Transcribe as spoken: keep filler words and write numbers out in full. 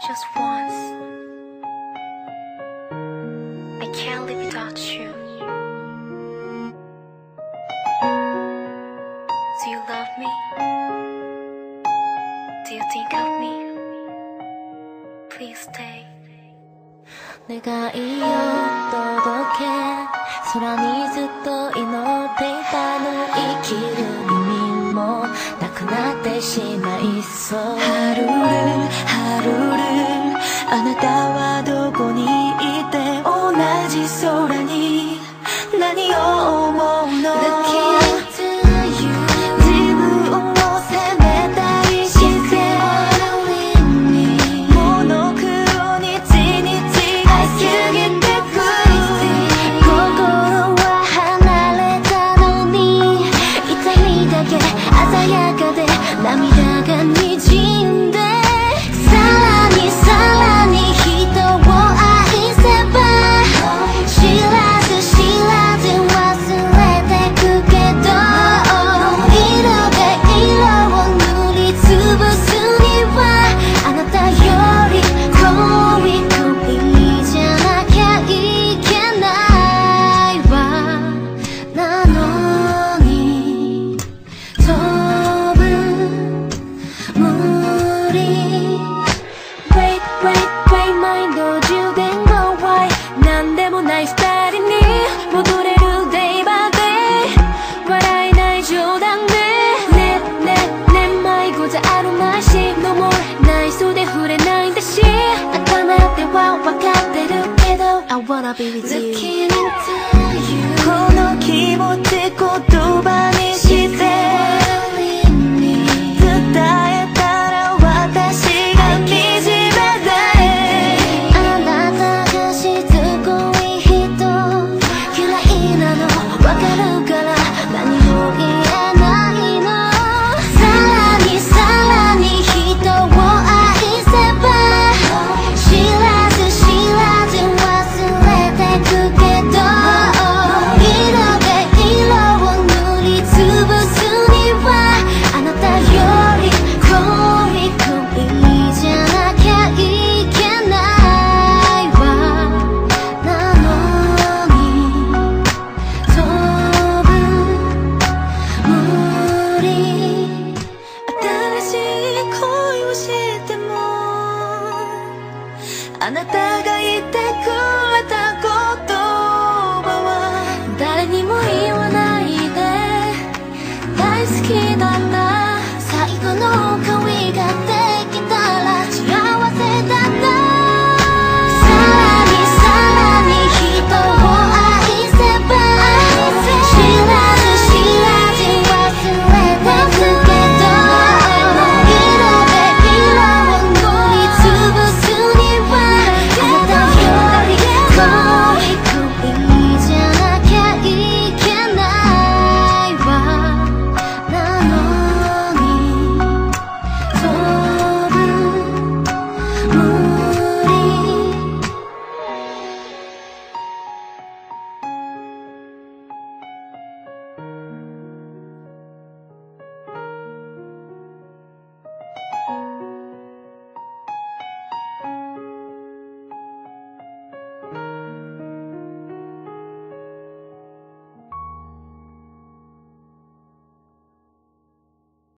just once. I can't live without you. Do you love me? Do you think of me? Please stay. 願いを届け空にずっと祈っていたの生きる意味もなくなってしまいそうハルルハルルあなたはどこにいて同じ空に何を思うの Looking to you 自分を責めたりしてモノクロにちにちが過ぎてく心は離れたのに痛みだけ鮮やかで涙がにじんでさらにさらに人を愛せば知らず知らず忘れてくけど色で色を塗りつぶすにはあなたより恋恋じゃなきゃいけないわなのに飛ぶ無理 Wait wait wait マインド充電が Why なんでもないふたりに戻れる Day by day 笑えない冗談でねねね迷子じゃあるまいし No more 内装で触れないんだし頭では分かってるけど I wanna be with you Looking into you この気持ち言葉にして伝えたら私が惨めであなたがしつこい人嫌いなのわかるから何も言えないのさらにさらに人を愛せば知らず知らず忘れてくけど色で色を塗りつぶすにはあなたより恋恋じゃなきゃいけないわなのに飛ぶ無理新しい恋をしてもあなたが